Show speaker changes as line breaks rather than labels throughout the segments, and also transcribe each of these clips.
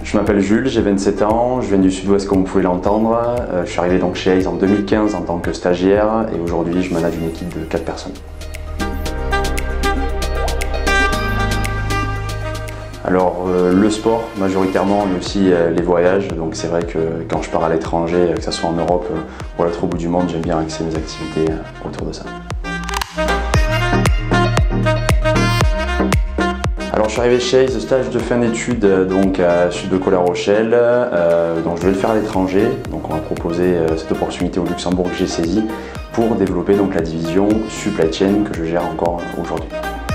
Je m'appelle Jules, j'ai 27 ans, je viens du sud-ouest comme vous pouvez l'entendre. Je suis arrivé donc chez Hayes en 2015 en tant que stagiaire et aujourd'hui je manage une équipe de 4 personnes. Alors le sport majoritairement mais aussi les voyages, donc c'est vrai que quand je pars à l'étranger, que ce soit en Europe ou à l'autre bout du monde, j'aime bien axer mes activités autour de ça. Alors je suis arrivé chez Hayes, stage de fin d'études donc à Sud de Collet-Rochelle, donc je vais le faire à l'étranger, donc on m'a proposé cette opportunité au Luxembourg que j'ai saisie pour développer donc la division supply chain que je gère encore aujourd'hui.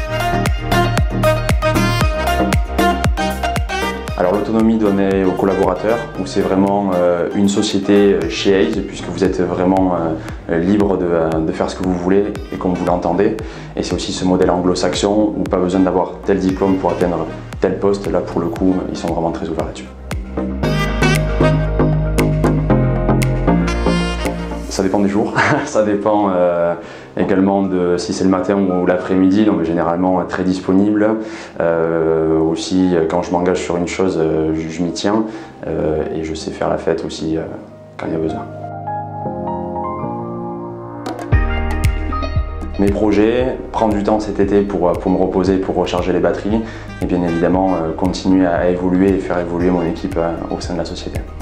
Alors l'autonomie donnée aux collaborateurs, où c'est vraiment une société chez Hayes, puisque vous êtes vraiment libre de faire ce que vous voulez et comme vous l'entendez. Et c'est aussi ce modèle anglo-saxon où pas besoin d'avoir tel diplôme pour atteindre tel poste. Là pour le coup, ils sont vraiment très ouverts là-dessus. Ça dépend des jours, ça dépend également de si c'est le matin ou l'après-midi, donc généralement très disponible. Aussi quand je m'engage sur une chose, je m'y tiens et je sais faire la fête aussi quand il y a besoin. Mes projets, prendre du temps cet été pour me reposer, pour recharger les batteries et bien évidemment continuer à évoluer et faire évoluer mon équipe au sein de la société.